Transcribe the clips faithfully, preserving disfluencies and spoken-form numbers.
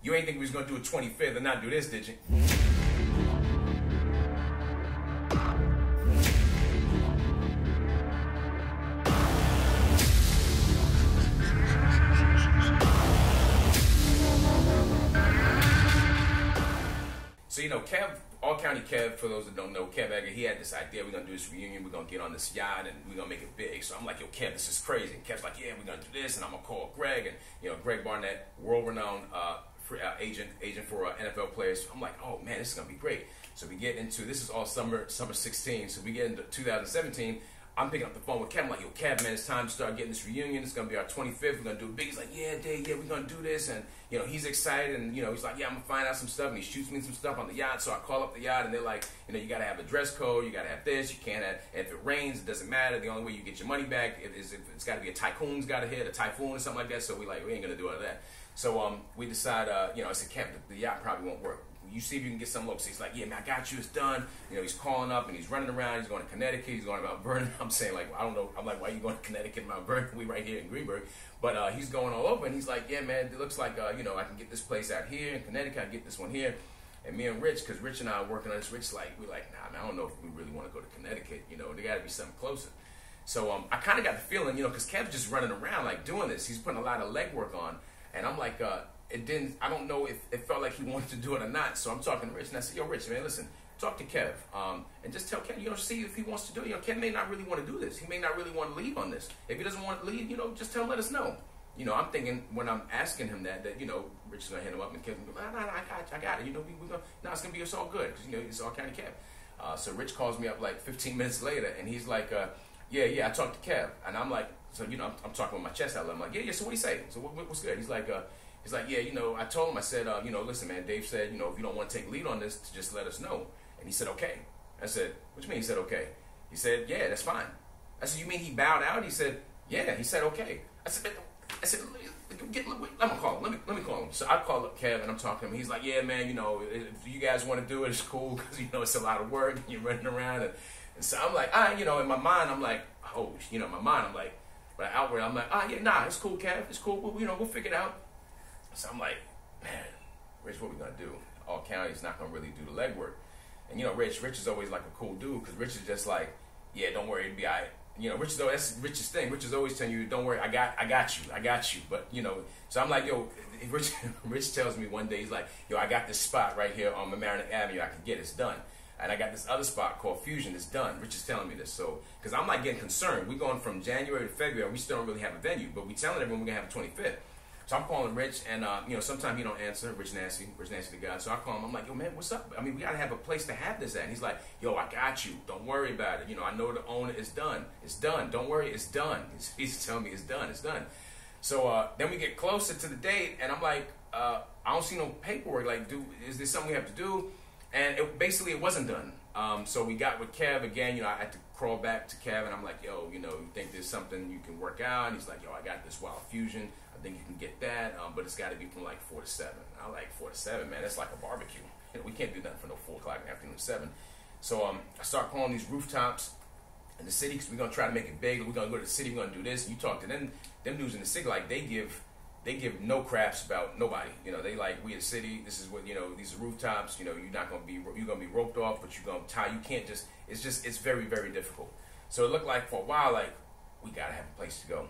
You ain't think we was gonna do a twenty-fifth and not do this, did you? So, you know, Kev, All County Kev, for those that don't know, Kev Egger, he had this idea, we're going to do this reunion, we're going to get on this yacht, and we're going to make it big. So I'm like, yo, Kev, this is crazy. And Kev's like, yeah, we're going to do this, and I'm going to call Greg, and, you know, Greg Barnett, world-renowned uh, free, uh, agent agent for uh, N F L players. I'm like, oh, man, this is going to be great. So we get into, this is all summer, summer sixteen, so we get into two thousand seventeen. I'm picking up the phone with Kev. I'm like, yo, Kev, man, it's time to start getting this reunion. It's going to be our twenty-fifth. We're going to do it big. He's like, yeah, Dave, yeah, we're going to do this. And, you know, he's excited. And, you know, he's like, yeah, I'm going to find out some stuff. And he shoots me some stuff on the yacht. So I call up the yacht, and they're like, you know, you got to have a dress code. You got to have this. You can't have, and if it rains, it doesn't matter. The only way you get your money back is if it's got to be a typhoon's got to hit, a typhoon or something like that. So we like, we ain't going to do all of that. So um, we decide, uh, you know, I said, Kev, the, the yacht probably won't work. You see if you can get some looks. He's like, yeah, man, I got you. It's done. You know, he's calling up and he's running around. He's going to Connecticut. He's going to Mount Vernon. I'm saying, like, I don't know. I'm like, why are you going to Connecticut, Mount Vernon? We right here in Greenberg. But uh, he's going all over. And he's like, yeah, man, it looks like, uh, you know, I can get this place out here in Connecticut. I can get this one here. And me and Rich, because Rich and I are working on this, Rich, like, we're like, nah, man, I don't know if we really want to go to Connecticut. You know, there got to be something closer. So um, I kind of got the feeling, you know, because Kev's just running around, like, doing this. He's putting a lot of legwork on. And I'm like, uh, it didn't, I don't know if it felt like he wanted to do it or not. So I'm talking to Rich, and I said, yo, Rich, man, listen, talk to Kev, um, and just tell Kev, you know, see if he wants to do it. You know, Kev may not really want to do this. He may not really want to leave on this. If he doesn't want to leave, you know, just tell him, let us know. You know, I'm thinking when I'm asking him that, that, you know, Rich is going to hit him up, and Kev's going to go, nah, nah, nah, I got, I got it. You know, we, we gonna, nah, it's going to be, it's all good, because, you know, it's All County Kev. Uh, so Rich calls me up like fifteen minutes later, and he's like, uh, yeah, yeah, I talked to Kev. And I'm like, so, you know, I'm, I'm talking with my chest out. I'm like, yeah, yeah, so what do you say? So what, what's good? He's like, uh, He's like, yeah, you know, I told him, I said, uh, you know, listen, man, Dave said, you know, if you don't want to take lead on this, to just let us know. And he said, okay. I said, what do you mean? He said, okay. He said, yeah, that's fine. I said, you mean he bowed out? He said, yeah. He said, okay. I said, I said, get, let me call him. Let me, let me call him. So I call up Kev, and I'm talking to him. He's like, yeah, man, you know, if you guys want to do it, it's cool, because, you know, it's a lot of work, and you're running around. And, and so I'm like, ah, you know, in my mind, I'm like, oh, you know, in my mind, I'm like, but outward, I'm like, ah, yeah, nah, it's cool, Kev. It's cool. We'll, you know, we'll figure it out. So I'm like, man, Rich, what we gonna do? All County's not gonna really do the legwork. And you know, Rich, Rich is always like a cool dude, because Rich is just like, yeah, don't worry, it'll be all right. You know, Rich is always, that's Rich's thing. Rich is always telling you, don't worry, I got, I got you, I got you. But you know, so I'm like, yo, Rich, Rich tells me one day, he's like, yo, I got this spot right here on Mamaroneck Avenue, I can get, it's done. And I got this other spot called Fusion, it's done. Rich is telling me this, so because I'm like getting concerned. We're going from January to February, we still don't really have a venue, but we telling everyone we're gonna have a twenty-fifth. So I'm calling Rich, and uh, you know, sometimes he don't answer. Rich Nasty, Rich Nasty the guy. So I call him. I'm like, yo, man, what's up? I mean, we gotta have a place to have this at. And he's like, yo, I got you. Don't worry about it. You know, I know the owner is done. It's done. Don't worry, it's done. He's, he's telling me it's done. It's done. So uh, then we get closer to the date, and I'm like, uh, I don't see no paperwork. Like, do is there something we have to do? And it, basically, it wasn't done. Um, so we got with Kev again. You know, I had to crawl back to Kev, and I'm like, yo, you know, you think there's something you can work out? And he's like, yo, I got this Wild Fusion. I think you can get that, um, but it's got to be from like four to seven. I like four to seven, man. That's like a barbecue. You know, we can't do nothing for no four o'clock in the afternoon to seven. So um, I start calling these rooftops in the city, because we're gonna try to make it big. We're gonna go to the city. We're gonna do this. You talk to them, them dudes in the city, like they give, they give no craps about nobody. You know, they like, we in the city. This is what, you know, these are rooftops. You know, you're not gonna be, you're gonna be roped off, but you're gonna tie. You can't just. It's just, it's very, very difficult. So it looked like for a while, like we gotta have a place to go.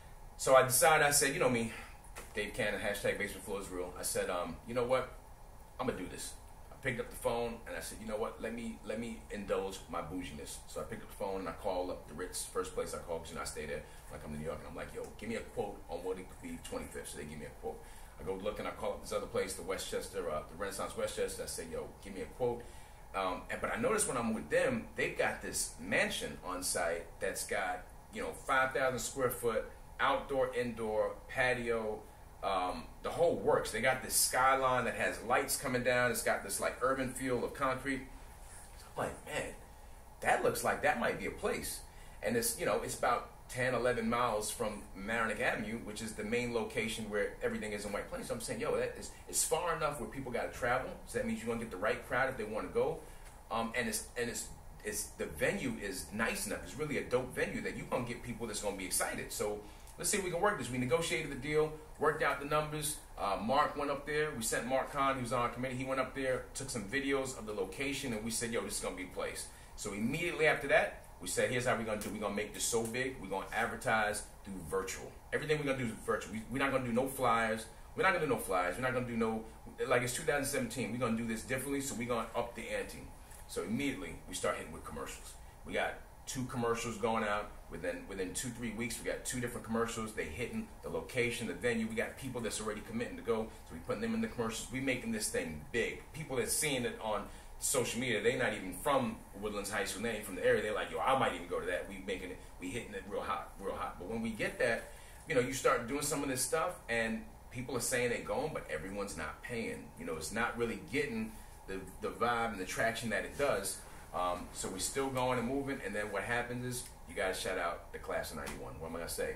So I decided, I said, you know me, Dave Cannon, hashtag basementflowisreal. I said, um, you know what? I'm gonna do this. I picked up the phone and I said, you know what? Let me let me indulge my bouginess. So I picked up the phone and I called up the Ritz, first place I called, because you know I stay there when I come to New York, and I'm like, yo, give me a quote on what it could be twenty-fifth. So they give me a quote. I go look and I call up this other place, the Westchester, uh, the Renaissance Westchester. I say, yo, give me a quote. Um, and, but I noticed when I'm with them, they've got this mansion on site that's got, you know, five thousand square foot, outdoor, indoor, patio, um, the whole works. They got this skyline that has lights coming down. It's got this like urban feel of concrete. So I'm like, man, that looks like that might be a place. And it's, you know, it's about ten, eleven miles from Mamaroneck Avenue, which is the main location where everything is in White Plains. So I'm saying, yo, that is, it's far enough where people got to travel. So that means you're gonna get the right crowd if they want to go. Um, and it's and it's it's the venue is nice enough. It's really a dope venue that you're gonna get people that's gonna be excited. So let's see if we can work this. We negotiated the deal, worked out the numbers. Uh, Mark went up there. We sent Mark Khan, he was on our committee. He went up there, took some videos of the location, and we said, yo, this is going to be the place. So immediately after that, we said, here's how we're going to do. We're going to make this so big. We're going to advertise through virtual. Everything we're going to do is virtual. We, we're not going to do no flyers. We're not going to do no flyers. We're not going to do no, like it's two thousand seventeen. We're going to do this differently, so we're going to up the ante. So immediately, we start hitting with commercials. We got two commercials going out. Within within two, three weeks, we got two different commercials. They hitting the location, the venue. We got people that's already committing to go, so we putting them in the commercials. We making this thing big. People that's seeing it on social media, they not even from Woodlands High School, they ain't from the area. They're like, yo, I might even go to that. We making it, we hitting it real hot, real hot. But when we get that, you know, you start doing some of this stuff, and people are saying they're going, but everyone's not paying. You know, it's not really getting the the vibe and the traction that it does. Um, so we're still going and moving, and then what happens is, you guys shout out the class of ninety-one. What am I going to say?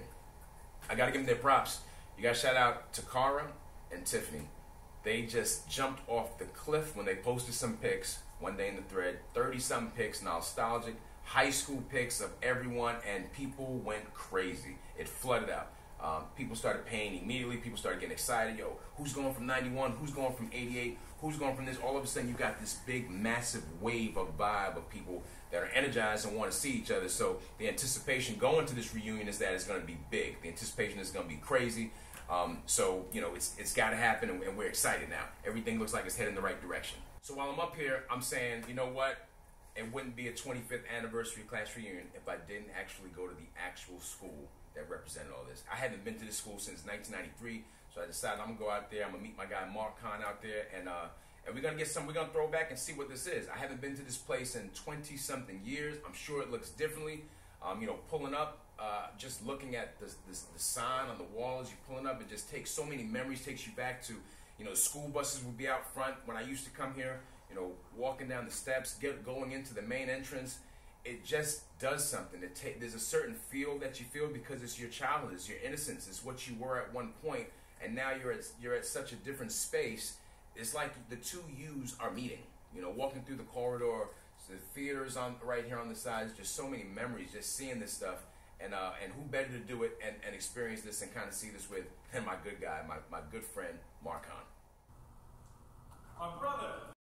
I got to give them their props. You guys shout out to Cara and Tiffany. They just jumped off the cliff when they posted some pics one day in the thread. thirty-something pics, nostalgic, high school pics of everyone, and people went crazy. It flooded out. Um, people started paying immediately. People started getting excited. Yo, who's going from ninety-one? Who's going from eighty-eight? Who's going from this? All of a sudden, you got this big, massive wave of vibe of people that are energized and want to see each other. So the anticipation going to this reunion is that it's going to be big. The anticipation is going to be crazy. Um, so, you know, it's it's got to happen, and, and we're excited now. Everything looks like it's heading in the right direction. So while I'm up here, I'm saying, you know what? It wouldn't be a twenty-fifth anniversary class reunion if I didn't actually go to the actual school that represented all this. I haven't been to this school since nineteen ninety-three, so I decided I'm gonna go out there. I'm gonna meet my guy Mark Khan out there, and uh, and we're gonna get some. We're gonna throw back and see what this is. I haven't been to this place in twenty something years. I'm sure it looks differently. Um, you know, pulling up, uh, just looking at the, the the sign on the wall as you're pulling up, it just takes so many memories. Takes you back to, you know, the school buses would be out front when I used to come here. You know, walking down the steps, get going into the main entrance. It just does something. It ta there's a certain feel that you feel because it's your childhood, it's your innocence, it's what you were at one point, and now you're at you're at such a different space. It's like the two yous are meeting. You know, walking through the corridor, the theaters on right here on the sides, just so many memories, just seeing this stuff, and uh, and who better to do it and, and experience this and kind of see this with than my good guy, my my good friend Mark Khan. My brother.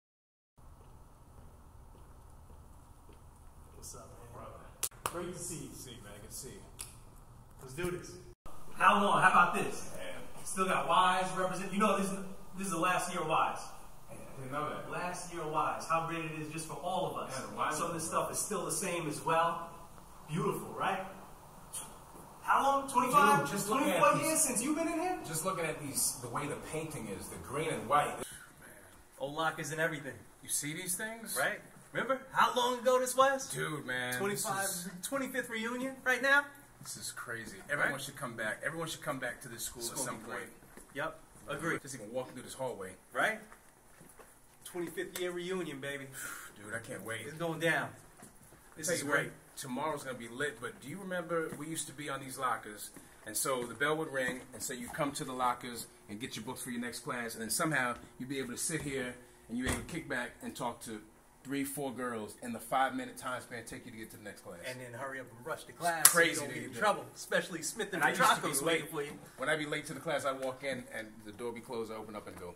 What's up, man? Brother. Great to see you. See, man. Good to see you. Let's do this. How long? How about this? Man. Still got Wise represent. You know, this is this is the last year of Wise. I didn't know that. Last year of Wise. How great it is just for all of us. Yeah, Some of this stuff is still the same as well. Beautiful, right? How long? twenty-five? Dude, just twenty-four these, years since you've been in here? Just looking at these, the way the painting is, the green and white. Man. Old lockers and everything. You see these things? Right? Remember how long ago this was? Dude, man. twenty-five, is, twenty-fifth reunion right now? This is crazy. Everyone Right? should come back. Everyone should come back to this school, School at some be point. great. Yep, agree. Just even walking through this hallway. Right? twenty-fifth year reunion, baby. Dude, I can't wait. It's going down. This Tell is you great. what, tomorrow's going to be lit, but do you remember we used to be on these lockers, and so the bell would ring, and so you come to the lockers and get your books for your next class, and then somehow you'd be able to sit here and you'd be able to kick back and talk to three, four girls in the five-minute time span take you to get to the next class. And then hurry up and rush to class. Crazy so you don't to get in do. trouble. Especially Smith and And I used to be Petrocco's late. waiting for you. When I'd be late to the class, I'd walk in and the door be closed, I open up and go.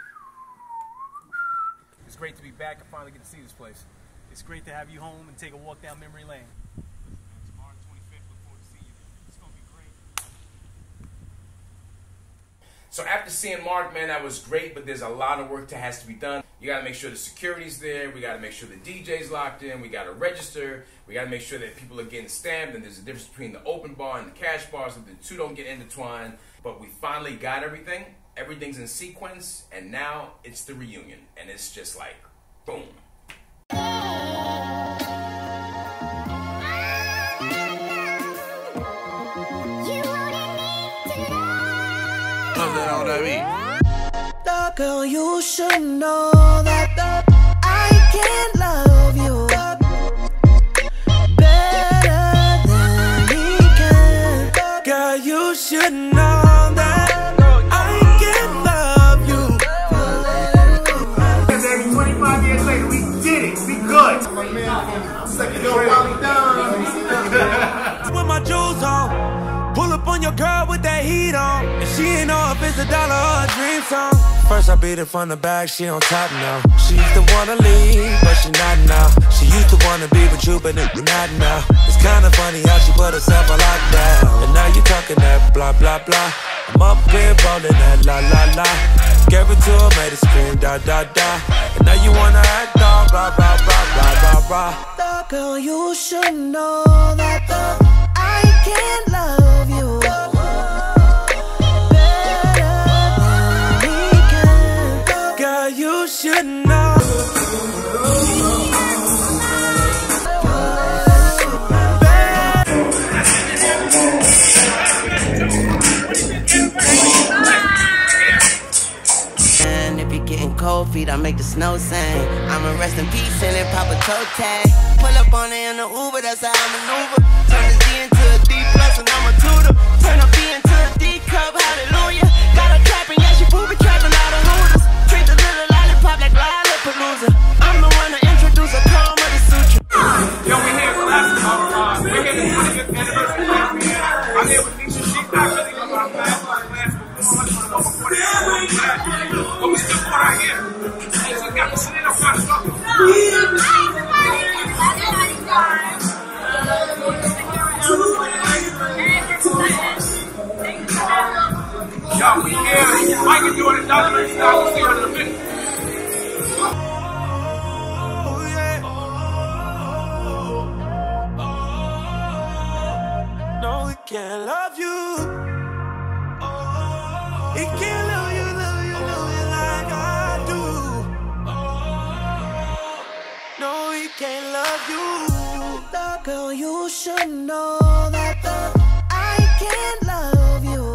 It's great to be back and finally get to see this place. It's great to have you home and take a walk down memory lane. Tomorrow, twenty-fifth, look forward to seeing you. It's going to be great. So after seeing Mark, man, that was great, but there's a lot of work that has to be done. You got to make sure the security's there. We got to make sure the D J's locked in. We got to register. We got to make sure that people are getting stamped. And there's a difference between the open bar and the cash bar, so the two don't get intertwined. But we finally got everything. Everything's in sequence, and now it's the reunion. And it's just like, boom. Girl, you should know that I can love you better than he can. Girl, you should know that I can love you. Baby, twenty-five years later, we did it. We good. My man, second door probably done. With my jewels on, pull up on your girl with that heat on, and she ain't know if it's a dollar or a dream. Watch I beat it from the back, she on top now. She used to wanna leave, but she not now. She used to wanna be with you, but not now. It's kinda funny how she put herself on lockdown. And now you talking that blah blah blah. I'm up here rolling that la la la. Gave it to her, made her scream da da da. And now you wanna act all rah rah rah rah rah rah. The girl, you should know that the I can't love you you should know. And if you're getting cold feet, I make the snow sing. I'ma rest in peace and then pop a toe tag. Pull up on it in the Uber, that's how I maneuver. Turn this D into a D plus and I'm a tutor. Turn a B into a D cup, hallelujah. Got her trapping, yeah, she booby trapping out of Hooters. Treat the little lollipop like Lollapalooza. I'm the one to introduce a calm of the suture. Yo, we here for last uh, we're here for the twentieth anniversary. I'm here with Nisha. She's not really going to class before, but we still going out here. She's got the shit in her front. Yo, we here. Mike is doing a documentary style. We'll see her in a minute. No, he can't love you. He can't love you, love you, love you like I do. No, he can't love you. The girl, you should know that the I can't love you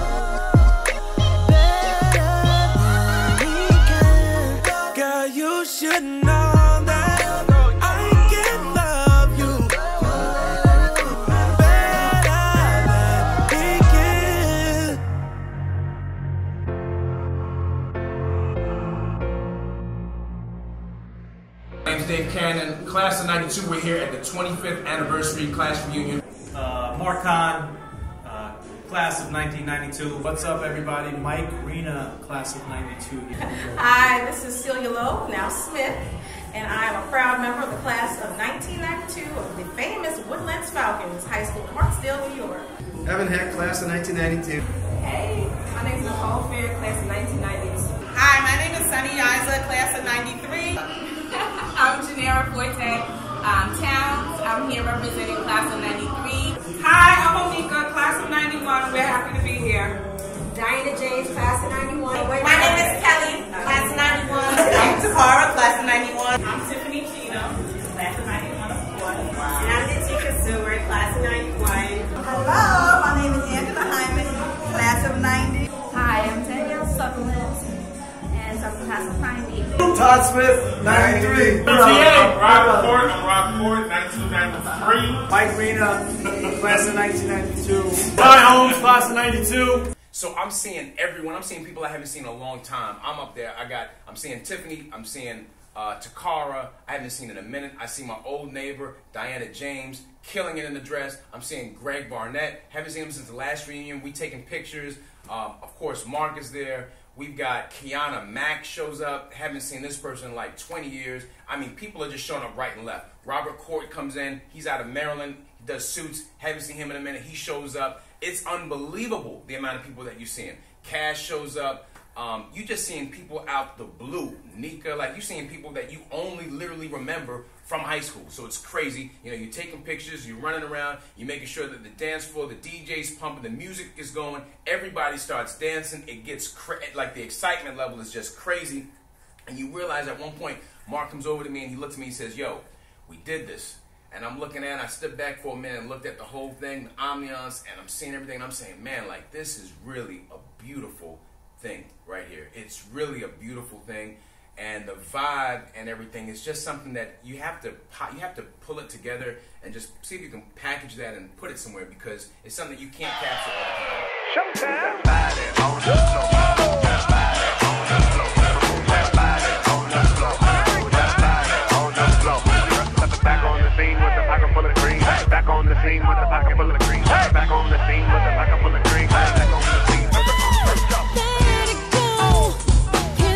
better than he can. Girl, you should know. Dave Cannon, class of ninety-two. We're here at the twenty-fifth anniversary class reunion. Uh, Mark Hahn, uh, class of nineteen ninety-two. What's up, everybody? Mike Rena, class of ninety-two. Hi, this is Celia Lowe, now Smith, and I am a proud member of the class of nineteen ninety-two of the famous Woodlands Falcons High School in Hartsdale, New York. Evan Heck, class of nineteen ninety-two. Hey, my name is Nicole Fair, class of nineteen ninety-two. Hi, my name is Sunny Isa, class of ninety-three. I'm Janera Forte, um, Towns. I'm here representing class of ninety-three. Hi, I'm Onika, class of ninety-one. We're happy to be here. Diana James, class of ninety-one. My name is Kelly, class of ninety-one. I'm Tafara, class of ninety-one. I'm Tiffany Chino, class of ninety-one, of course. And I'm Natika Stewart, class of ninety-one. Hello, my name is Angela Hyman, class of ninety. Hi, I'm Danielle Sutherland, and I'm class of ninety. Todd Smith, ninety-three. I'm Rob Ford, I'm Rob Ford, nineteen ninety-three. Mike Rena, class of nineteen ninety-two. Brian Holmes, class of ninety-two. So I'm seeing everyone. I'm seeing people I haven't seen in a long time. I'm up there. I got. I'm seeing Tiffany. I'm seeing uh, Takara. I haven't seen in a minute. I see my old neighbor Diana James killing it in the dress. I'm seeing Greg Barnett. Haven't seen him since the last reunion. We taking pictures. Um, of course, Mark is there. We've got Kiana Mack shows up. Haven't seen this person in like twenty years. I mean, people are just showing up right and left. Robert Court comes in. He's out of Maryland. He does suits. Haven't seen him in a minute. He shows up. It's unbelievable the amount of people that you're seeing. Cash shows up. Um, you just seeing people out the blue. Nika, like you seeing people that you only literally remember from high school. So it's crazy. You know, you're taking pictures, you're running around, you're making sure that the dance floor, the D J's pumping, the music is going, everybody starts dancing. It gets cra like the excitement level is just crazy. And you realize at one point, Mark comes over to me and he looks at me and says, yo, we did this. And I'm looking at it, I stood back for a minute and looked at the whole thing, the ambiance, and I'm seeing everything, and I'm saying, man, like, this is really a beautiful thing right here. It's really a beautiful thing, and the vibe and everything is just something that you have to you have to pull it together and just see if you can package that and put it somewhere, because it's something that you can't capture all the time. Back on the scene with the pocket full of green. Back on the scene with the pocket full of green. Back on the scene with the pocket full of green. Back on the scene. Let it go.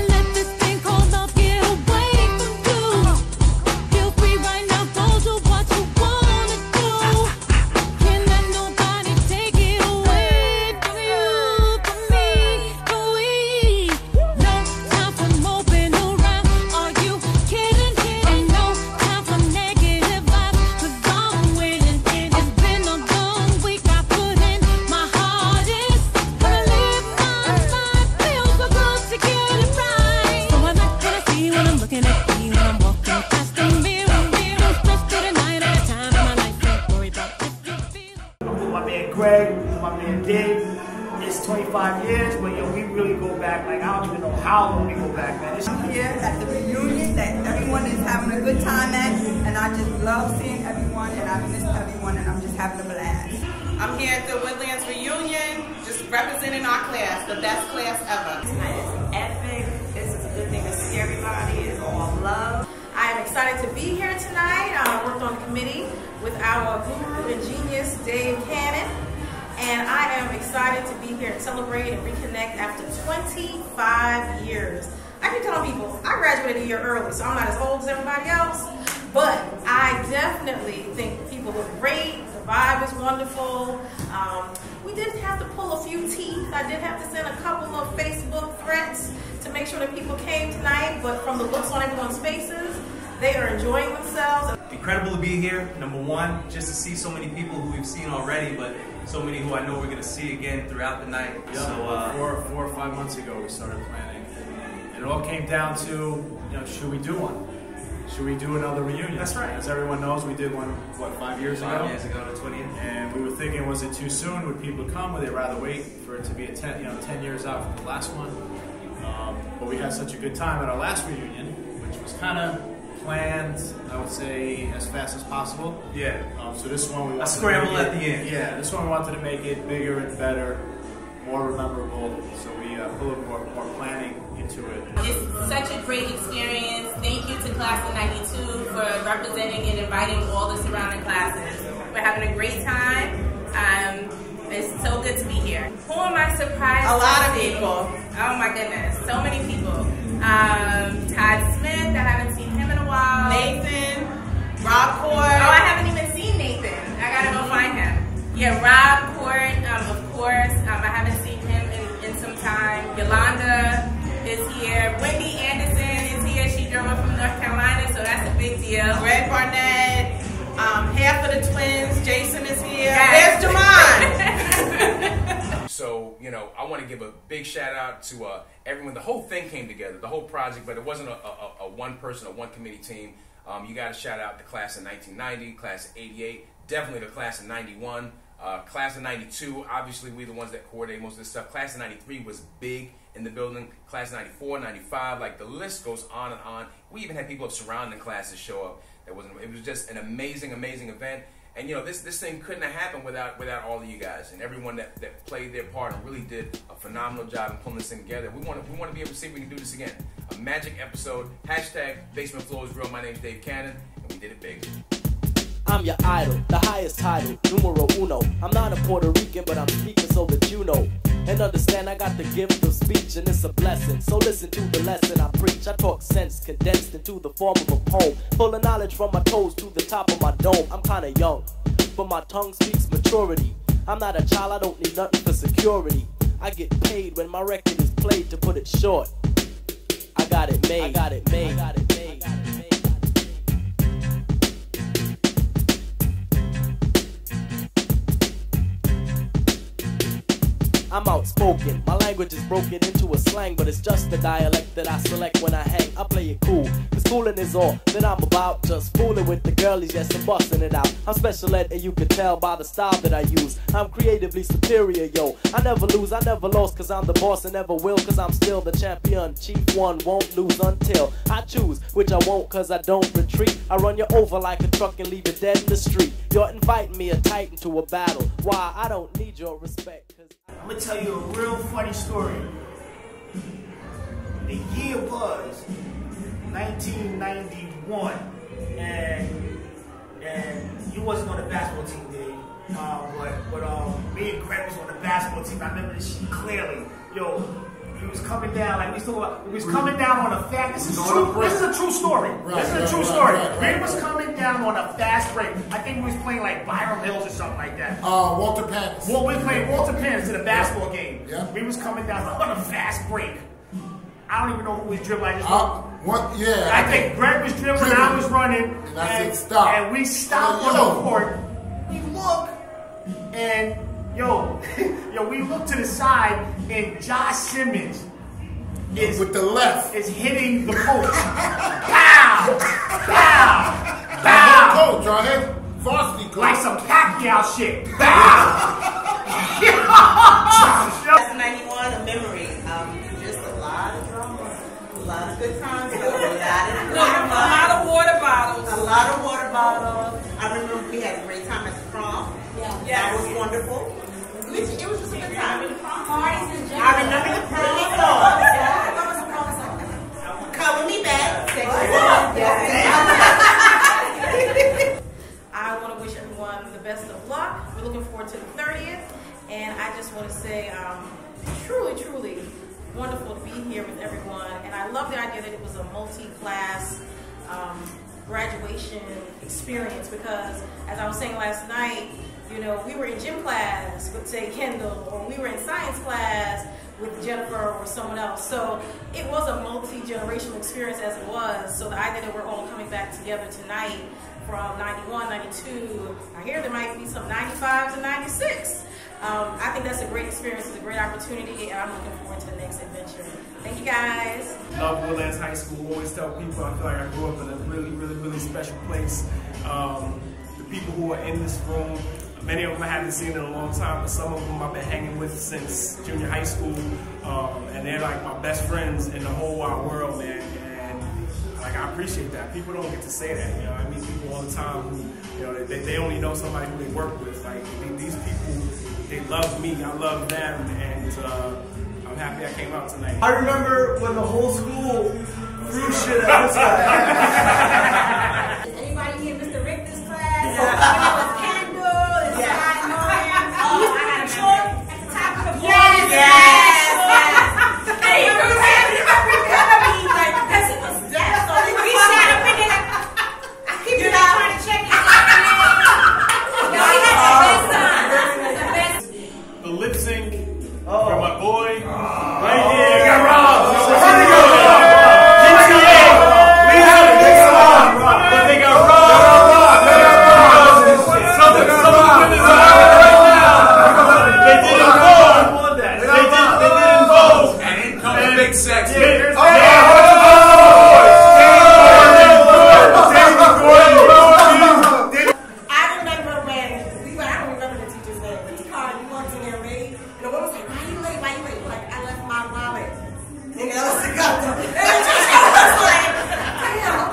twenty-five years, but yo, we really go back, like, I don't even know how long we go back, man. It's I'm here at the reunion that everyone is having a good time at, and I just love seeing everyone, and I miss everyone, and I'm just having a blast. I'm here at the Woodlands reunion, just representing our class, the best class ever. Tonight is epic. This is a good thing to see everybody. It's all love. I am excited to be here tonight. I worked on the committee with our guru and genius, Dave Cannon. And I am excited to be here and celebrate and reconnect after twenty-five years. I keep telling people, I graduated a year early, so I'm not as old as everybody else. But I definitely think people look great. The vibe is wonderful. Um, we did have to pull a few teeth. I did have to send a couple of Facebook threats to make sure that people came tonight. But from the looks on everyone's faces, they are enjoying themselves. Incredible to be here. Number one, just to see so many people who we've seen already, but so many who I know we're going to see again throughout the night. Yeah. So uh, four, four or five months ago we started planning, and it all came down to, you know, should we do one? Should we do another reunion? That's right. As everyone knows, we did one, what, five years five ago? years ago, the twentieth. And we were thinking, was it too soon? Would people come? Would they rather wait for it to be a ten, you know, ten years out from the last one? Um, but we had such a good time at our last reunion, which was kind of planned, I would say, as fast as possible. Yeah. Um, so this one we wanted A scramble to make at it, the end. Yeah, this one we wanted to make it bigger and better, more memorable. So we uh, put a little more, more planning into it. It's such a great experience. Thank you to Class of ninety-two for representing and inviting all the surrounding classes. We're having a great time. Um, it's so good to be here. Who am I surprised? A lot of to see? people. Oh my goodness, so many people. Um, Todd Smith, I haven't seen him in a while. Nathan, Rob Court. Oh, I haven't even seen Nathan. I gotta go find him. Yeah, Rob Court, um, of course. Um, I haven't seen him in, in some time. Yolanda is here. Wendy Anderson is here. She drove up from North Carolina, so that's a big deal. Greg Barnett, um, half of the twins. Jason is here. Yes. There's Jamon. So, you know, I want to give a big shout out to uh, everyone. The whole thing came together, the whole project, but it wasn't a, a, a one person or one committee team. Um, you got to shout out the class of nineteen ninety, class of eighty-eight, definitely the class of ninety-one, uh, class of ninety-two. Obviously, we're the ones that coordinate most of this stuff. Class of ninety-three was big in the building. Class of ninety-four, ninety-five, like the list goes on and on. We even had people of surrounding classes show up. It was, it was just an amazing, amazing event. And you know, this this thing couldn't have happened without without all of you guys and everyone that, that played their part and really did a phenomenal job in pulling this thing together. We want to we want to be able to see if we can do this again. A magic episode. Hashtag Basement Flow is Real. My name's Dave Cannon, and we did it big. I'm your idol, the highest title, numero uno. I'm not a Puerto Rican, but I'm speaking so that you know. And understand I got the gift of speech and it's a blessing. So listen to the lesson I preach. I talk sense condensed into the form of a poem. Full of knowledge from my toes to the top of my dome. I'm kinda young, but my tongue speaks maturity. I'm not a child, I don't need nothing for security. I get paid when my record is played, to put it short. I got it made, I got it made, I got it made, I got it made. I'm outspoken, my language is broken into a slang, but it's just the dialect that I select when I hang. I play it cool, cause fooling is all that I'm about. Just fooling with the girlies, yes, and busting it out. I'm special ed, and you can tell by the style that I use. I'm creatively superior, yo. I never lose, I never lost, cause I'm the boss and never will, cause I'm still the champion. Chief one won't lose until I choose, which I won't, cause I don't retreat. I run you over like a truck and leave you dead in the street. You're inviting me a titan to a battle. Why? I don't need your respect, cause I'm gonna tell you a real funny story. The year was nineteen ninety-one, and and you wasn't on the basketball team, Dave. Um, but but um, me and Greg was on the basketball team. I remember this shit clearly. Yo, he was coming down like we still. We was coming down on a fast. This is true. This is a true story. Right, this is a right, true right, story. right, right, Greg right. was coming down on a fast break. I think we was playing like Byram Hills or something like that. Uh, Walter Patton. Well, we played Walter Penn to the basketball game. Yeah. We was coming down on a fast break. I don't even know who was dribbling. I just Uh, what? Yeah. I think Greg was dribbling, dribbling. I was running. And I said stop. And we stopped Oh, on yo. the court. We look, and yo, yo, we look to the side, and Josh Simmons is with the left is hitting the post. Pow! Pow! Our Pow! coach, our head varsity coach. Like some Pacquiao shit. Pow! That's lot of good times. A lot of A drama. lot of water bottles. A lot of water bottles. I remember we had a great time at the prom. Yeah. That was wonderful. It was it was just a good time. Parties in general. I remember the prom song. Color me back. I want to wish everyone the best of luck. We're looking forward to the thirtieth, and I just want to say, um, truly, truly wonderful to be here with everyone. And I love the idea that it was a multi-class um, graduation experience, because, as I was saying last night, you know, we were in gym class with, say, Kendall, or we were in science class with Jennifer or someone else. So it was a multi-generational experience as it was. So the idea that we're all coming back together tonight from ninety-one, ninety-two, I hear there might be some ninety-fives and ninety-six. Um, I think that's a great experience, it's a great opportunity, and I'm looking forward to the next adventure. Thank you guys. Love Woodlands High School. Always tell people I feel like I grew up in a really, really, really special place. Um, the people who are in this room, many of them I haven't seen in a long time, but some of them I've been hanging with since junior high school, um, and they're like my best friends in the whole wide world, man. And like I appreciate that. People don't get to say that. You know, I meet people all the time who, you know, they, they only know somebody who they work with. Like these people, they love me, I love them, and uh, I'm happy I came out tonight. I remember when the whole school threw shit at this guy. Did anybody hear Mister Richter's class? Yeah. It was Kendall, and yeah. Scott Norman. Oh, you I got short at the top of the board. Yes, yes, yes. And he was having to remember me, like, because he was deaf. So we sat up in there. I keep you know, trying to check it. No, he had the best time. The best. The lip sync Oh. for my boy Oh. right here. You got robbed. Somebody go. G T A. We have a big song, but they got robbed. They got robbed. Something, something good is happening right now. They didn't vote. They didn't, they didn't vote. And in comes Big Sexy. Yeah. Oh, I remember when we were, I don't remember the teacher's name, but the car, you walked in there late, and the woman was like, why you late, why you late? Like, I left my wallet. And the other thing got them. And the teacher was like, damn,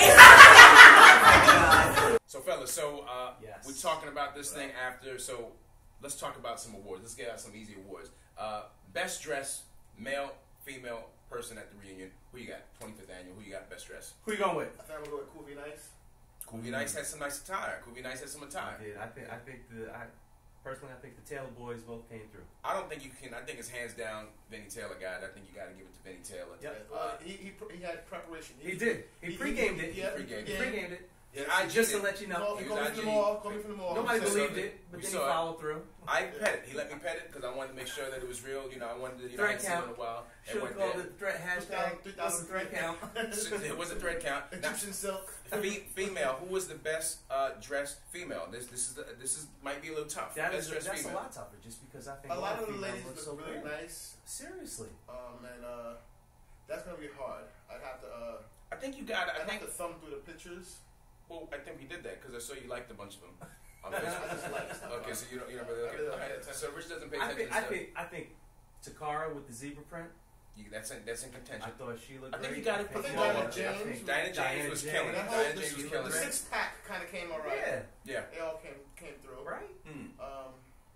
okay. So, fellas, so uh, Yes. we're talking about this thing after. So, let's talk about some awards. Let's get out some easy awards. Uh, best dressed male, female person at the reunion. Who you got? twenty-fifth annual. Who you got? Best dressed. Who you going with? I think I'm gonna go with Cool Be Nice. Cool Be Nice had some nice attire. Cool Be Nice had some attire. I did. I think. I think the. I personally, I think the Taylor boys both came through. I don't think you can. I think it's hands down Vinny Taylor guy. I think you got to give it to Vinny Taylor. Yep. Uh, he, he he had preparation. He did. He pre-gamed it. Yeah, He pre-gamed He it. pre-gamed it. Yeah, I Just to did. let you He know. called He he was called me from I G. the mall. Called me from the mall. Nobody He said- believed so it, but we then he saw it. followed through. I pet it. He let me pet it because I wanted to make sure that it was real. You know, I wanted to. You know, I Thread hadn't seen it count. in a while. Should have called it thread hashtag. three What's the thousand thread count? It was a thread count. Now, Egyptian silk. fe- female. Who was the best uh, dressed female? This this is the, this is might be a little tough. That is best dressed that's a female. lot tougher, just because I think A lot of the females ladies look look so really good. nice. Seriously. Um, and uh, that's gonna be hard. I'd have to. Uh, I think you got. I I'd think. have to thumb through the pictures. Well, I think we did that because I saw you liked a bunch of them. On I Facebook. just liked stuff. Okay, so you don't. You don't really. I really Okay. don't pay Okay. So Rich doesn't pay I attention. think. I to think. I think. Takara with the zebra print. You, that's in, that's in I contention. thought she looked I think great. you gotta I put think them all Diana up. James- Diana James was killing it. That whole Diana the, James was the killing it. six pack kind of came alright. Yeah. Yeah. They all came came through. Right. Hmm. Um,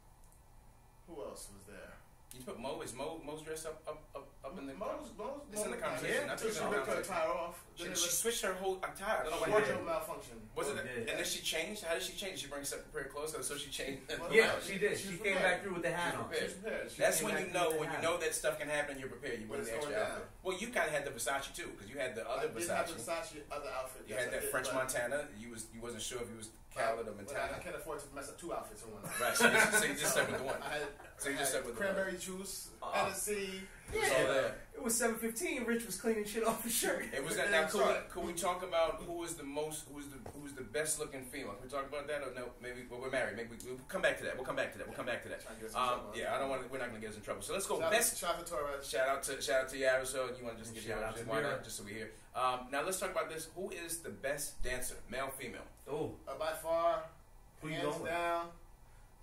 who else was there? You put Mo. Is Mo Mo's dressed up up up, up in the? Mo's, Mo's, It's in the Mo's- conversation. Yeah, I until think she it's in the ripped her conversation. attire off. She, Then it she was- switched her whole attire. I don't know what wardrobe happened. malfunction. Was it? Oh, it did. And then she changed. How did she change? She brings separate pair of clothes, so she changed. Well, Yeah, no, she did. she She was came prepared. back through with the hat She's on. prepared. She's prepared. She That's came when back you through know with when the you hat. know that stuff can happen. You're prepared. You When bring the it's extra going outfit. down. Well, you kind of had the Versace too, because you had the I other did have Versace. Versace other outfit. You yes, had I that did, French but- Montana. You was you wasn't sure if you was Khaled or but I, I Montana. can't afford to mess up two outfits in one. Right. So you, so you just stuck with the one. I had, So you I just had stuck with the one. cranberry juice, Oh. Hennessy. It was all there. It was seven fifteen. Rich was cleaning shit off his shirt. It was that. Now, could we, could we talk about who was the most, who was the, who was the best looking female? Can we talk about that or no? Maybe well, we're married. Maybe we, we'll come back to that. We'll come back to that. We'll come back to that. Try to get us in Um, trouble. yeah, I don't want. We're not gonna get us in trouble. So let's go. Shout, Best. shout out to Torres. Shout out to shout out to Yara. So you want to just And give shout Yara out to why Mira. not? Just so we hear. Um, now let's talk about this. Who is the best dancer, male, female? Oh, Uh, by far, Who you hands going with? down.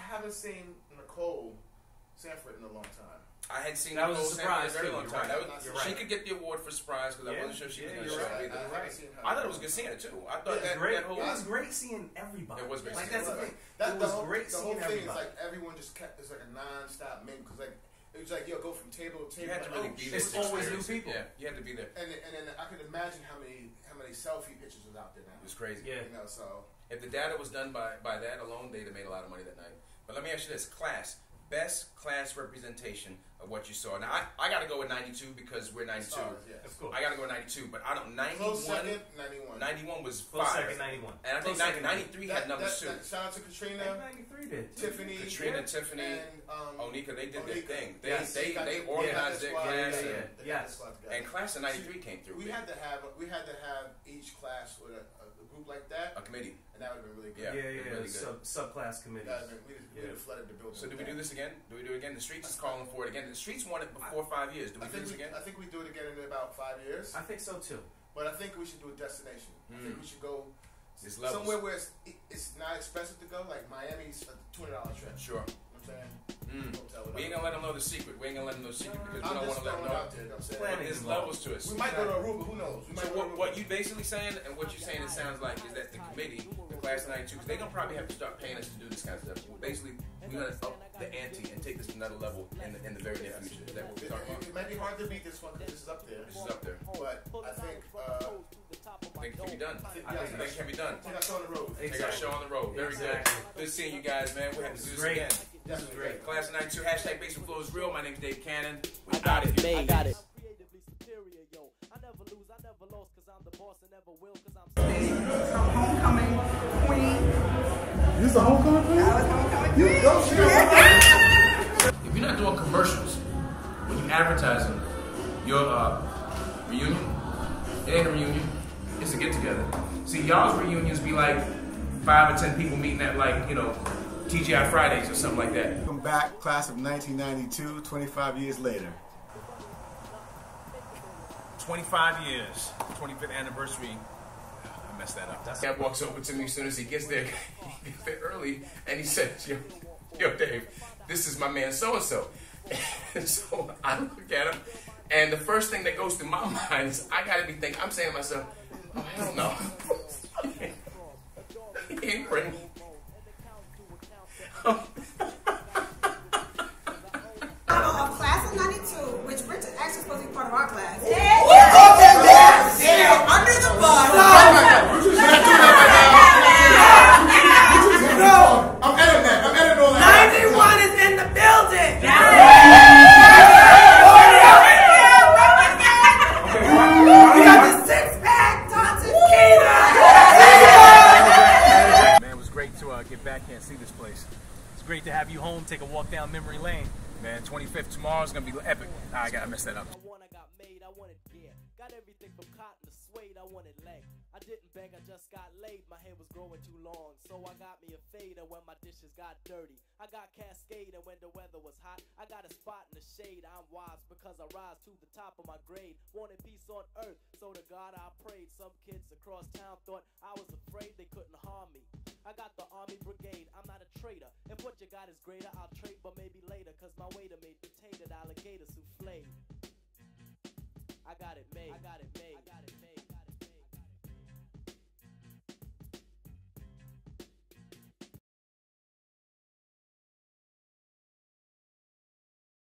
haven't seen Nicole Sanford in a long time. I had seen that Nicole was a Sampson in surprise a very too. long You're time. right. That was, You're she right. could get the award for surprise because I Yeah. wasn't sure she was Yeah, going to you're show up right. either. You're right. I thought it was good seeing her too. I thought It was that, great. that whole It was great seeing everybody. It was great Like seeing that's the everybody. thing. That, It the was whole, great the whole seeing thing is everybody. like everyone just kept. It's like a non-stop mingle because like it was like yo go from table to table. You had to like, really oh, be shit. there. It's always new experience. people. Yeah, you had to be there. And and then I could imagine how many how many selfie pictures was out there now. It was crazy. Yeah. You know, so If the data was done by, by that alone, they'd have made a lot of money that night. But let me ask you this. Class. Best class representation of what you saw. Now, I, I got to go with ninety-two because we're ninety-two. Stars, yes. Of course. I got to go with ninety-two. But I don't, close ninety-one, second, ninety-one. ninety-one was Close fire. second, ninety-one. And I think Close second, ninety-three That- had numbers that- too. that- shout out to Katrina, ninety-three did. Tiffany, Katrina, yeah, Tiffany, and um, Onika, they did their Onika. thing. They, Yes. they, Got they the- organized yeah, their that's why- class. yeah, and- yeah, Yes. that's why I got And it. class of ninety-three came through. We big. had to have we had to have each class with a, a group like that, a committee. and that would have been really good. Yeah, Yeah, yeah, yeah. really good. Sub subclass committees. That would've been- we just, we Yeah. just flooded the building. So do with we do that. this again? Do we do it again? The streets is calling for it again. The streets won it before five years. Do we I do think this we, again? I think we do it again in about five years. I think so too. But I think we should do a destination. I think Mm. we should go It's levels. somewhere where it's, it's not expensive to go, like Miami's a two hundred dollar trip. Sure. You know what I'm saying? Mm. Hotel, We ain't gonna let them know the secret. We ain't gonna let them know the secret because we I'm don't just want to let them throwing it know. out there. You know what I'm saying? Planning There's involved. levels to it. We might go to Aruba. Who knows? We So might go what, to what Aruba. you basically saying and what you're saying it sounds like is that the committee, the class of ninety-two, because they're gonna probably have to start paying us to do this kind of stuff. Basically, we're gonna up the ante and take this to another level in the, in the very near future. Is that what we're It, talking it, about? it might be hard to beat this one because this is up there. This is up there. But I think uh, I think it can be done. I think, I think it can be done. Take us on the road. Take our show on the road. Very Exactly. good. Good seeing you guys, man. We'll have to do this Great. again. This is great. Class of ninety-two, hashtag Basement Flow is real. My name's Dave Cannon. We I got out of it here. made. I got it. I'm creatively superior, yo. I never lose, I never lost, cause I'm the boss and never will, cause I'm From homecoming queen. You was the homecoming queen? I was homecoming You queen. don't share. If you're not doing commercials, when you advertising your uh, reunion, it ain't a reunion, it's a get together. See, y'all's reunions be like five or ten people meeting at like, you know, T G I Fridays or something like that. Welcome back, class of nineteen ninety-two, twenty-five years later. twenty-five years, twenty-fifth anniversary. I messed that up. That walks over to me as soon as he gets there. He gets there early, and he says, "Yo, yo, Dave, this is my man so and so." And so I look at him, and the first thing that goes through my mind is, I gotta be thinking. I'm saying to myself, "Oh hell no, he ain't bring." Of class of ninety-two, which Rich is actually supposed to be part of our class. Yeah. Yeah. Under the bus. I'm editing that. I'm editing all that. ninety-one is in the building. We got the six pack, Thompson Keita. Man, it was great to uh, get back here and see this place. It's great to have you home, take a walk down memory lane. Man, twenty-fifth tomorrow's gonna be epic. Ah, I gotta mess that up. I want, I got made, I wanted gear. Got everything from cotton to suede, I wanted leg. I didn't beg, I just got laid. My hair was growing too long, so I got me a fader when my dishes got dirty. I got Cascade, and when the weather was hot, I got a spot in the shade. I'm wise because I rise to the top of my grade. Wanted peace on earth, so to God I prayed. Some kids across town thought I was afraid they couldn't harm me. I got the army brigade, I'm not a traitor. If what you got is greater, I'll trade, but maybe later, cause my waiter made potato